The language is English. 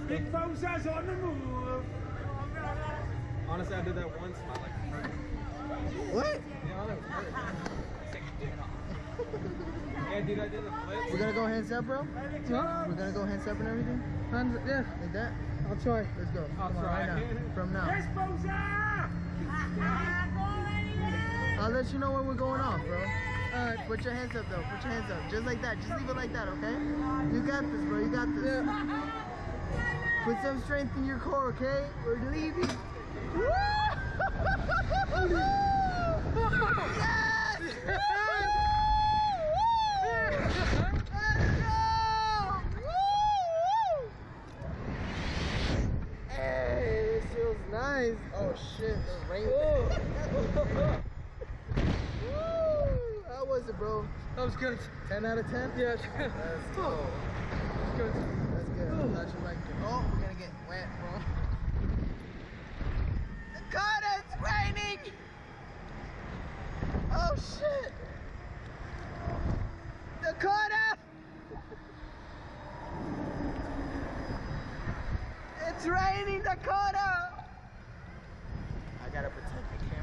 Big Fosa's on the move. Honestly, I did that once. And I like hurt. What? Yeah, that was hurt. Yeah, dude, I did a flip. We're gonna go hands up, bro? We're gonna go hands up and everything? Yeah, Like that? I'll try. Let's go. I'll Come on, try. right now. From now. Yes, Fosa! I'll let you know when we're going off, bro. Alright, put your hands up though. Put your hands up. Just like that. Just leave it like that, okay? You got this, bro. You got this. Yeah. Put some strength in your core, okay? We're leaving. Woo! Yes! Woo! Let's go! Woo! Hey, this feels nice. Oh shit, the rain. Woo! How was it, bro? That was good. 10 out of 10? Yeah. Let's go. Good. That's good. I thought you liked it. Oh, we're gonna get wet, bro. Dakota, it's raining! Oh shit! Dakota! It's raining, Dakota! I gotta protect the camera.